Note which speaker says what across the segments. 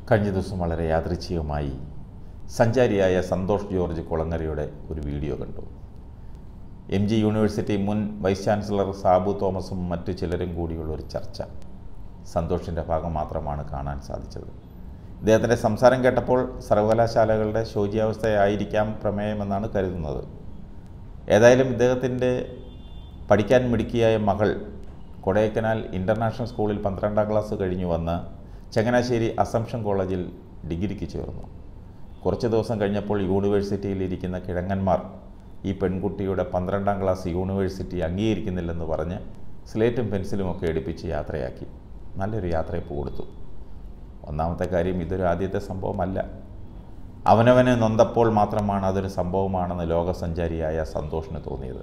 Speaker 1: കഴിഞ്ഞ ദിവസം വളരെ യാദൃച്ഛികമായി സഞ്ചാരിയായ സന്തോഷ് ജോർജ് കുളങ്ങരയുടെ ഒരു വീഡിയോ കണ്ടു. MG യൂണിവേഴ്സിറ്റി മുൻ വൈസ് ചാൻസലർ സാബു തോമസും മറ്റു ചിലരും കൂടിയുള്ള ഒരു ചർച്ച. സന്തോഷിൻ്റെ ഭാഗം മാത്രമാണ് കാണാൻ സാധിച്ചത്. ഇദ്ദേഹത്തിൻ്റെ സംസാരം കേട്ടപ്പോൾ സർവകലാശാലകളുടെ ശോച്യാവസ്ഥയായിരിക്കാം പ്രമേയമെന്നാണ് കരുതുന്നത്. ഏതായാലും ഇദ്ദേഹത്തിൻ്റെ പഠിക്കാൻ മിടുക്കിയായ മകൾ കൊടൈക്കനാൽ ഇൻ്റർനാഷണൽ സ്കൂളിൽ 12ാം ക്ലാസ് കഴിഞ്ഞു വന്ന് ചങ്ങനാശ്ശേരി അസംഷൻ കോളേജിൽ ഡിഗ്രിക്ക് ചേർന്നു. കുറച്ച് ദിവസം കഴിഞ്ഞപ്പോൾ യൂണിവേഴ്സിറ്റിയിലിരിക്കുന്ന കിഴങ്ങന്മാർ ഈ പെൺകുട്ടിയുടെ 12ാം ക്ലാസ് യൂണിവേഴ്സിറ്റി അംഗീകരിക്കുന്നില്ലെന്ന് പറഞ്ഞ് സ്ലേറ്റും പെൻസിലുമൊക്കെ എടുപ്പിച്ച് യാത്രയാക്കി. നല്ലൊരു യാത്രയപ്പ് കൊടുത്തു. ഒന്നാമത്തെ കാര്യം, ഇതൊരു ആദ്യത്തെ സംഭവമല്ല. അവനവന് നൊന്തപ്പോൾ മാത്രമാണ് അതൊരു സംഭവമാണെന്ന് ലോകസഞ്ചാരിയായ സന്തോഷിന് തോന്നിയത്.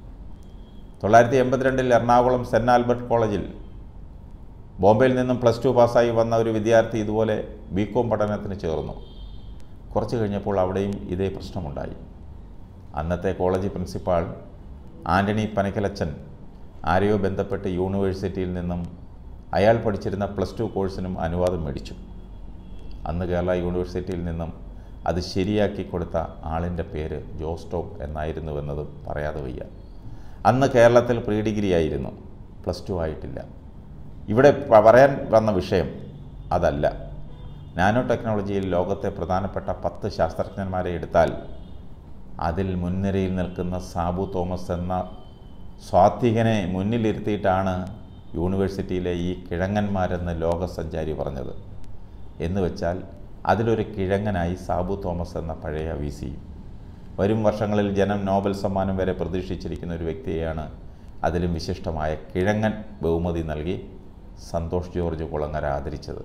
Speaker 1: 1982 എറണാകുളം സെൻറ്റ് ആൽബർട്ട് കോളേജിൽ ബോംബെയിൽ നിന്നും +2 പാസ്സായി വന്ന ഒരു വിദ്യാർത്ഥി ഇതുപോലെ BCom പഠനത്തിന് ചേർന്നു. കുറച്ച് കഴിഞ്ഞപ്പോൾ അവിടെയും ഇതേ പ്രശ്നമുണ്ടായി. അന്നത്തെ കോളേജ് പ്രിൻസിപ്പാൾ ആൻ്റണി പനക്കലച്ചൻ ആരെയോ ബന്ധപ്പെട്ട് യൂണിവേഴ്സിറ്റിയിൽ നിന്നും അയാൾ പഠിച്ചിരുന്ന +2 കോഴ്സിനും അനുവാദം മേടിച്ചു. അന്ന് കേരള യൂണിവേഴ്സിറ്റിയിൽ നിന്നും അത് ശരിയാക്കി കൊടുത്ത ആളിൻ്റെ പേര് ജോസ് ടോം എന്നായിരുന്നുവെന്നതും പറയാതെ വയ്യ. അന്ന് കേരളത്തിൽ പ്രീ ഡിഗ്രി ആയിരുന്നു, +2 ആയിട്ടില്ല. ഇവിടെ പറയാൻ വന്ന വിഷയം അതല്ല. നാനോ ടെക്നോളജിയിൽ ലോകത്തെ പ്രധാനപ്പെട്ട 10 ശാസ്ത്രജ്ഞന്മാരെ എടുത്താൽ അതിൽ മുൻനിരയിൽ നിൽക്കുന്ന സാബു തോമസ് എന്ന സ്വാത്വികനെ മുന്നിലിരുത്തിയിട്ടാണ് യൂണിവേഴ്സിറ്റിയിലെ ഈ കിഴങ്ങന്മാരെന്ന് ലോകസഞ്ചാരി പറഞ്ഞത്. എന്ന് വെച്ചാൽ അതിലൊരു കിഴങ്ങനായി സാബു തോമസ് എന്ന പഴയ VC. വരും വർഷങ്ങളിൽ ജനം നോബൽ സമ്മാനം വരെ പ്രതീക്ഷിച്ചിരിക്കുന്ന ഒരു വ്യക്തിയെയാണ് അതിലും വിശിഷ്ടമായ കിഴങ്ങൻ ബഹുമതി നൽകി സന്തോഷ് ജോർജ് കുളങ്ങര ആദരിച്ചത്.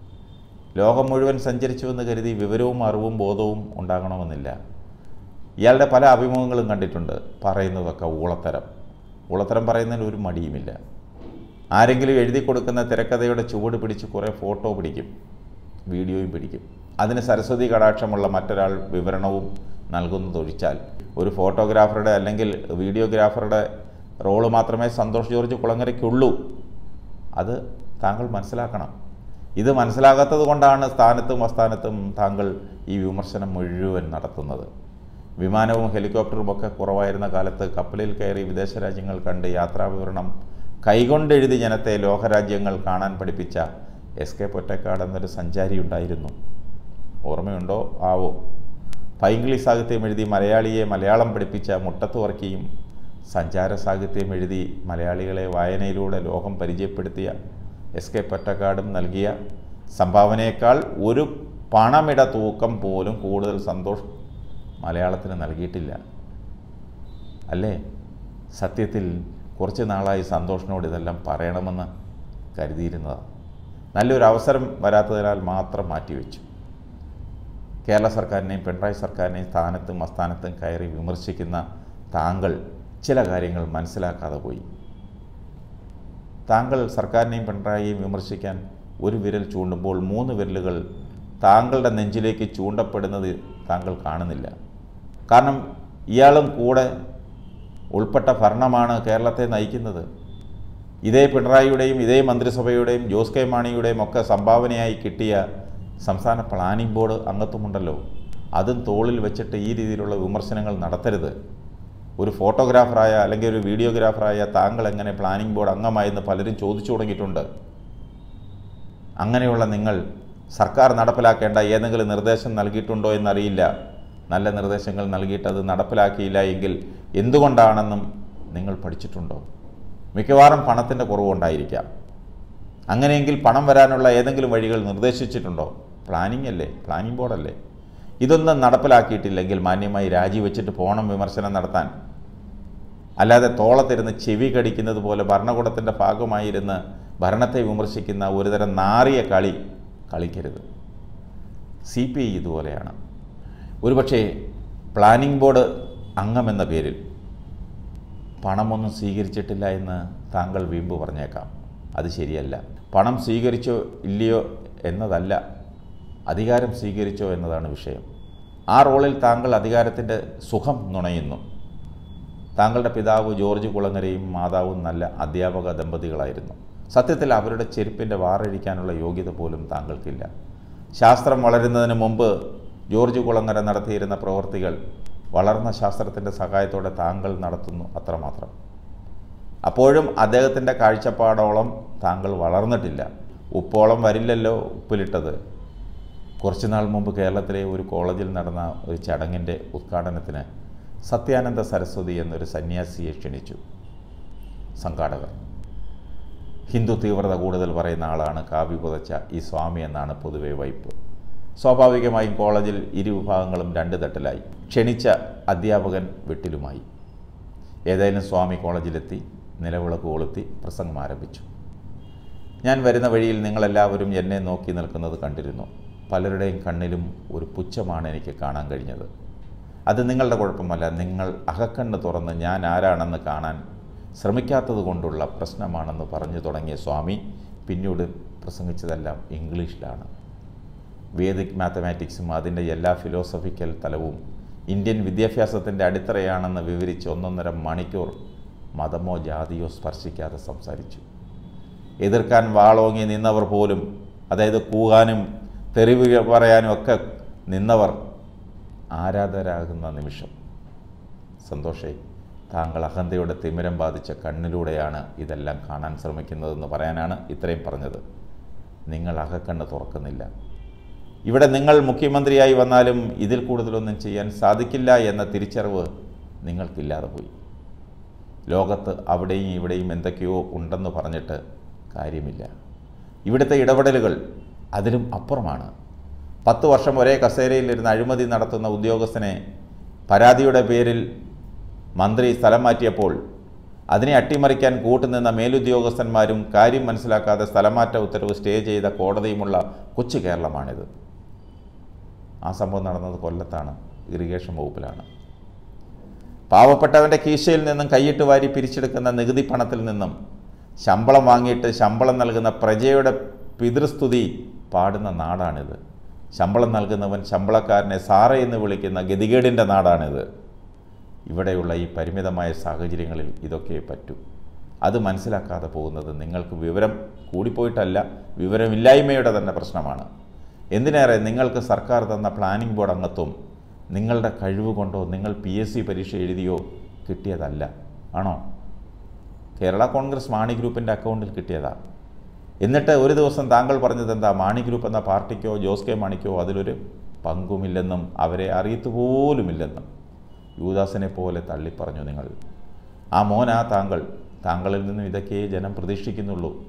Speaker 1: ലോകം മുഴുവൻ സഞ്ചരിച്ചുവെന്ന് കരുതി വിവരവും അറിവും ബോധവും ഉണ്ടാകണമെന്നില്ല. ഇയാളുടെ പല അഭിമുഖങ്ങളും കണ്ടിട്ടുണ്ട്. പറയുന്നതൊക്കെ ഊളത്തരം പറയുന്നതിന് ഒരു മടിയുമില്ല. ആരെങ്കിലും എഴുതി കൊടുക്കുന്ന തിരക്കഥയുടെ ചുവട് പിടിച്ച് കുറേ ഫോട്ടോ പിടിക്കും, വീഡിയോയും പിടിക്കും. അതിന് സരസ്വതി കടാക്ഷമുള്ള മറ്റൊരാൾ വിവരണവും നൽകുന്നതൊഴിച്ചാൽ ഒരു ഫോട്ടോഗ്രാഫറുടെ അല്ലെങ്കിൽ വീഡിയോഗ്രാഫറുടെ റോള് മാത്രമേ സന്തോഷ് ജോർജ് കുളങ്ങരയ്ക്കുള്ളൂ. അത് താങ്കൾ മനസ്സിലാക്കണം. ഇത് മനസ്സിലാകാത്തത് കൊണ്ടാണ് സ്ഥാനത്തും അസ്ഥാനത്തും താങ്കൾ ഈ വിമർശനം മുഴുവൻ നടത്തുന്നത്. വിമാനവും ഹെലികോപ്റ്ററുമൊക്കെ കുറവായിരുന്ന കാലത്ത് കപ്പലിൽ കയറി വിദേശ രാജ്യങ്ങൾ കണ്ട് യാത്രാവിവരണം കൈകൊണ്ടെഴുതി ജനത്തെ ലോകരാജ്യങ്ങൾ കാണാൻ പഠിപ്പിച്ച SK പൊറ്റക്കാട് എന്നൊരു സഞ്ചാരി ഉണ്ടായിരുന്നു. ഓർമ്മയുണ്ടോ ആവോ? പൈങ്കിളി സാഹിത്യം എഴുതി മലയാളിയെ മലയാളം പഠിപ്പിച്ച മുട്ടത്ത് വർക്കിയും സഞ്ചാര സാഹിത്യം എഴുതി മലയാളികളെ വായനയിലൂടെ ലോകം പരിചയപ്പെടുത്തിയ SK പൊറ്റക്കാടും നൽകിയ സംഭാവനയേക്കാൾ ഒരു പണമിട തൂക്കം പോലും കൂടുതൽ സന്തോഷ് മലയാളത്തിന് നൽകിയിട്ടില്ല. അല്ലേ? സത്യത്തിൽ കുറച്ച് നാളായി സന്തോഷിനോട് ഇതെല്ലാം പറയണമെന്ന് കരുതിയിരുന്നതാണ്. നല്ലൊരു അവസരം വരാത്തതിനാൽ മാത്രം മാറ്റിവെച്ചു. കേരള സർക്കാരിനെയും പിണറായി സർക്കാരിനെയും സ്ഥാനത്തും അസ്ഥാനത്തും കയറി വിമർശിക്കുന്ന താങ്കൾ ചില കാര്യങ്ങൾ മനസ്സിലാക്കാതെ പോയി. താങ്കൾ സർക്കാരിനെയും പിണറായിയെയും വിമർശിക്കാൻ ഒരു വിരൽ ചൂണ്ടുമ്പോൾ 3 വിരലുകൾ താങ്കളുടെ നെഞ്ചിലേക്ക് ചൂണ്ടപ്പെടുന്നത് താങ്കൾ കാണുന്നില്ല. കാരണം ഇയാളും കൂടെ ഉൾപ്പെട്ട ഭരണമാണ് കേരളത്തെ നയിക്കുന്നത്. ഇതേ പിണറായിയുടെയും ഇതേ മന്ത്രിസഭയുടെയും ജോസ് കെ മാണിയുടെയും ഒക്കെ സംഭാവനയായി കിട്ടിയ സംസ്ഥാന പ്ലാനിംഗ് ബോർഡ് അംഗത്വമുണ്ടല്ലോ. അതും തോളിൽ വെച്ചിട്ട് ഈ രീതിയിലുള്ള വിമർശനങ്ങൾ നടത്തരുത്. ഒരു ഫോട്ടോഗ്രാഫറായ അല്ലെങ്കിൽ ഒരു വീഡിയോഗ്രാഫറായ താങ്കൾ എങ്ങനെ പ്ലാനിംഗ് ബോർഡ് അംഗമായെന്ന് പലരും ചോദിച്ചു തുടങ്ങിയിട്ടുണ്ട്. അങ്ങനെയുള്ള നിങ്ങൾ സർക്കാർ നടപ്പിലാക്കേണ്ട ഏതെങ്കിലും നിർദ്ദേശം നൽകിയിട്ടുണ്ടോ എന്നറിയില്ല. നല്ല നിർദ്ദേശങ്ങൾ നൽകിയിട്ട് അത് നടപ്പിലാക്കിയില്ല എങ്കിൽ എന്തുകൊണ്ടാണെന്നും നിങ്ങൾ പഠിച്ചിട്ടുണ്ടോ? മിക്കവാറും പണത്തിൻ്റെ കുറവുണ്ടായിരിക്കാം. അങ്ങനെയെങ്കിൽ പണം വരാനുള്ള ഏതെങ്കിലും വഴികൾ നിർദ്ദേശിച്ചിട്ടുണ്ടോ? പ്ലാനിംഗ് അല്ലേ, പ്ലാനിംഗ് ബോർഡല്ലേ? ഇതൊന്നും നടപ്പിലാക്കിയിട്ടില്ലെങ്കിൽ മാന്യമായി രാജിവെച്ചിട്ട് പോകണം വിമർശനം നടത്താൻ. അല്ലാതെ തോളത്തിരുന്ന് ചെവി കടിക്കുന്നത് പോലെ ഭരണകൂടത്തിൻ്റെ ഭാഗമായിരുന്ന് ഭരണത്തെ വിമർശിക്കുന്ന ഒരുതരം നാറിയ കളി കളിക്കരുത്. CPI ഇതുപോലെയാണ്. ഒരുപക്ഷേ പ്ലാനിംഗ് ബോർഡ് അംഗമെന്ന പേരിൽ പണമൊന്നും സ്വീകരിച്ചിട്ടില്ല എന്ന് താങ്കൾ വീമ്പ് പറഞ്ഞേക്കാം. അത് ശരിയല്ല. പണം സ്വീകരിച്ചോ ഇല്ലയോ എന്നതല്ല, അധികാരം സ്വീകരിച്ചോ എന്നതാണ് വിഷയം. ആ റോളിൽ താങ്കൾ അധികാരത്തിൻ്റെ സുഖം നുണയുന്നു. താങ്കളുടെ പിതാവ് ജോർജ് കുളങ്ങരയും മാതാവും നല്ല അധ്യാപക ദമ്പതികളായിരുന്നു. സത്യത്തിൽ അവരുടെ ചെരുപ്പിൻ്റെ വാറഴിക്കാനുള്ള യോഗ്യത പോലും താങ്കൾക്കില്ല. ശാസ്ത്രം വളരുന്നതിന് മുമ്പ് ജോർജ് കുളങ്ങര നടത്തിയിരുന്ന പ്രവൃത്തികൾ വളർന്ന ശാസ്ത്രത്തിൻ്റെ സഹായത്തോടെ താങ്കൾ നടത്തുന്നു, അത്രമാത്രം. അപ്പോഴും അദ്ദേഹത്തിൻ്റെ കാഴ്ചപ്പാടോളം താങ്കൾ വളർന്നിട്ടില്ല. ഉപ്പോളം വരില്ലല്ലോ ഉപ്പിലിട്ടത്. കുറച്ചു നാൾ മുമ്പ് കേരളത്തിലെ ഒരു കോളേജിൽ നടന്ന ഒരു ചടങ്ങിൻ്റെ ഉദ്ഘാടനത്തിന് സത്യാനന്ദ സരസ്വതി എന്നൊരു സന്യാസിയെ ക്ഷണിച്ചു സംഘാടകർ. ഹിന്ദു തീവ്രത കൂടുതൽ പറയുന്ന ആളാണ് കാവ്യ പുതച്ച ഈ സ്വാമി എന്നാണ് പൊതുവെ വൈപ്പ്. സ്വാഭാവികമായും കോളേജിൽ ഇരുവിഭാഗങ്ങളും രണ്ട് തട്ടിലായി. ക്ഷണിച്ച അധ്യാപകൻ വെട്ടിലുമായി. ഏതായാലും സ്വാമി കോളേജിലെത്തി, നിലവിളക്ക് കൊളുത്തി പ്രസംഗം ആരംഭിച്ചു. ഞാൻ വരുന്ന വഴിയിൽ നിങ്ങളെല്ലാവരും എന്നെ നോക്കി നിൽക്കുന്നത് കണ്ടിരുന്നു. പലരുടെയും കണ്ണിലും ഒരു പുച്ഛമാണ് എനിക്ക് കാണാൻ കഴിഞ്ഞത്. അത് നിങ്ങളുടെ കുഴപ്പമല്ല, നിങ്ങൾ അകക്കണ്ണ് തുറന്ന് ഞാൻ ആരാണെന്ന് കാണാൻ ശ്രമിക്കാത്തത് കൊണ്ടുള്ള പ്രശ്നമാണെന്ന് പറഞ്ഞു തുടങ്ങിയ സ്വാമി പിന്നീട് പ്രസംഗിച്ചതെല്ലാം ഇംഗ്ലീഷിലാണ്. വേദിക് മാത്തമാറ്റിക്സും അതിൻ്റെ എല്ലാ ഫിലോസഫിക്കൽ തലവും ഇന്ത്യൻ വിദ്യാഭ്യാസത്തിൻ്റെ അടിത്തറയാണെന്ന് വിവരിച്ച് 1.5 മണിക്കൂർ മതമോ ജാതിയോ സ്പർശിക്കാതെ സംസാരിച്ചു. എതിർക്കാൻ വാളോങ്ങി നിന്നവർ പോലും, അതായത് കൂകാനും തെറിവ് പറയാനും ഒക്കെ നിന്നവർ ആരാധരാകുന്ന നിമിഷം. സന്തോഷേ, താങ്കൾ അഹന്തയുടെ തിമിരം ബാധിച്ച കണ്ണിലൂടെയാണ് ഇതെല്ലാം കാണാൻ ശ്രമിക്കുന്നതെന്ന് പറയാനാണ് ഇത്രയും പറഞ്ഞത്. നിങ്ങൾ അകക്കണ്ണ് തുറക്കുന്നില്ല. ഇവിടെ നിങ്ങൾ മുഖ്യമന്ത്രിയായി വന്നാലും ഇതിൽ കൂടുതലൊന്നും ചെയ്യാൻ സാധിക്കില്ല എന്ന തിരിച്ചറിവ് നിങ്ങൾക്കില്ലാതെ പോയി. ലോകത്ത് അവിടെയും ഇവിടെയും എന്തൊക്കെയോ ഉണ്ടെന്ന് പറഞ്ഞിട്ട് കാര്യമില്ല. ഇവിടുത്തെ ഇടപെടലുകൾ അതിലും അപ്പുറമാണ്. 10 വർഷം ഒരേ കസേരയിലിരുന്ന് അഴിമതി നടത്തുന്ന ഉദ്യോഗസ്ഥനെ പരാതിയുടെ പേരിൽ മന്ത്രി സ്ഥലം മാറ്റിയപ്പോൾ അതിനെ അട്ടിമറിക്കാൻ കൂട്ടുനിന്ന മേലുദ്യോഗസ്ഥന്മാരും കാര്യം മനസ്സിലാക്കാതെ സ്ഥലമാറ്റ ഉത്തരവ് സ്റ്റേ ചെയ്ത കോടതിയുമുള്ള കൊച്ചു കേരളമാണിത്. ആ സംഭവം നടന്നത് കൊല്ലത്താണ്, ഇറിഗേഷൻ വകുപ്പിലാണ്. പാവപ്പെട്ടവൻ്റെ കീശയിൽ നിന്നും കൈയിട്ട് വാരി പിരിച്ചെടുക്കുന്ന നികുതി പണത്തിൽ നിന്നും ശമ്പളം വാങ്ങിയിട്ട് ശമ്പളം നൽകുന്ന പ്രജയുടെ പിതൃസ്തുതി പാടുന്ന നാടാണിത്. ശമ്പളം നൽകുന്നവൻ ശമ്പളക്കാരനെ സാറേ എന്ന് വിളിക്കുന്ന ഗതികേടിൻ്റെ നാടാണിത്. ഇവിടെയുള്ള ഈ പരിമിതമായ സാഹചര്യങ്ങളിൽ ഇതൊക്കെ പറ്റൂ. അത് മനസ്സിലാക്കാതെ പോകുന്നത് നിങ്ങൾക്ക് വിവരം കൂടിപ്പോയിട്ടല്ല, വിവരമില്ലായ്മയുടെ തന്നെ പ്രശ്നമാണ്. എന്തിനേറെ നിങ്ങൾക്ക് സർക്കാർ തന്ന പ്ലാനിംഗ് ബോർഡ് അംഗത്വം നിങ്ങളുടെ കഴിവ് കൊണ്ടോ നിങ്ങൾ PSC പരീക്ഷ എഴുതിയോ കിട്ടിയതല്ല, ആണോ? കേരള കോൺഗ്രസ് മാണി ഗ്രൂപ്പിൻ്റെ അക്കൗണ്ടിൽ കിട്ടിയതാ. എന്നിട്ട് ഒരു ദിവസം താങ്കൾ പറഞ്ഞത് എന്താ? മാണി ഗ്രൂപ്പ് എന്ന പാർട്ടിക്കോ ജോസ് കെ മാണിക്കോ അതിലൊരു പങ്കുമില്ലെന്നും അവരെ അറിയത്തുപോലുമില്ലെന്നും യൂദാസിനെ പോലെ തള്ളിപ്പറഞ്ഞു നിങ്ങൾ. ആ മോനാ താങ്കൾ. താങ്കളിൽ നിന്നും ഇതൊക്കെ ജനം പ്രതീക്ഷിക്കുന്നുള്ളൂ.